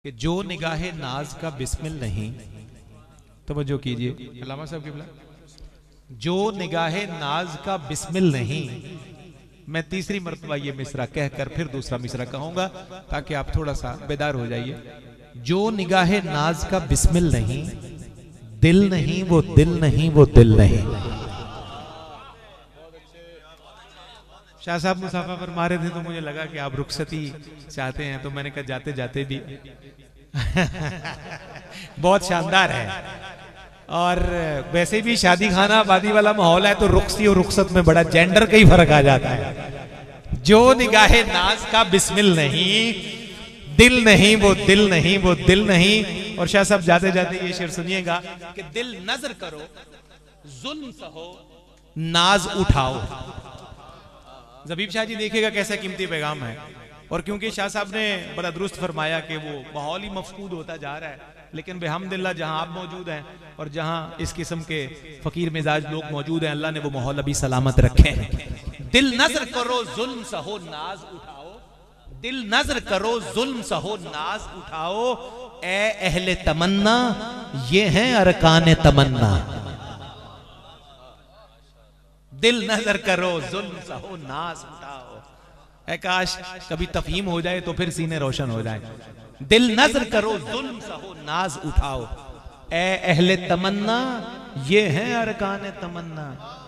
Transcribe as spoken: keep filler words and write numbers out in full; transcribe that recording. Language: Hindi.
कि जो निगाहे नाज का बिस्मिल नहीं, तवज्जो कीजिए अल्लामा साहब की बिला, जो निगाहे नाज का बिस्मिल नहीं। मैं तीसरी मर्तबा ये मिसरा कहकर फिर दूसरा मिसरा कहूंगा ताकि आप थोड़ा सा बेदार हो जाइए। जो निगाहे नाज का बिस्मिल नहीं, दिल नहीं वो दिल नहीं वो दिल नहीं। शाह साहब मुसाफा पर मारे थे तो मुझे लगा कि आप रुखसती चाहते हैं, तो मैंने कहा जाते जाते भी बहुत शानदार है। और वैसे भी शादी खाना आबादी वाला माहौल है तो रुखसी और रुखसत में बड़ा जेंडर का ही फर्क आ जाता है। जो निगाहे नाज का बिस्मिल नहीं, दिल नहीं वो दिल नहीं वो दिल नहीं। और शाह साहब जाते जाते ये शेर सुनिएगा कि दिल नजर करो जुल्म सहो नाज उठाओ। जबीब शाह जी देखिएगा कैसा कीमती पैगाम है। और क्योंकि शाह साहब ने बड़ा दुरुस्त फरमाया कि वो माहौल ही मफकूद होता जा रहा है, लेकिन बेहमदिल्ला जहां आप मौजूद हैं और जहां इस किस्म के फकीर मिजाज लोग मौजूद हैं, अल्लाह ने वो माहौल अभी सलामत रखे हैं। दिल नजर करो जुल्म सहो नाज उठाओ, दिल नजर करो जुल्म सहो नाज उठाओ। ए अहले तमन्ना ये हैं अरकान तमन्ना। दिल नजर करो जुल्म सहो नाज उठाओ। ऐ काश कभी तफहीम हो जाए तो फिर सीने रोशन हो जाए। दिल नजर करो जुल्म सहो नाज उठाओ। ए अहले तमन्ना ये हैं अरकान तमन्ना।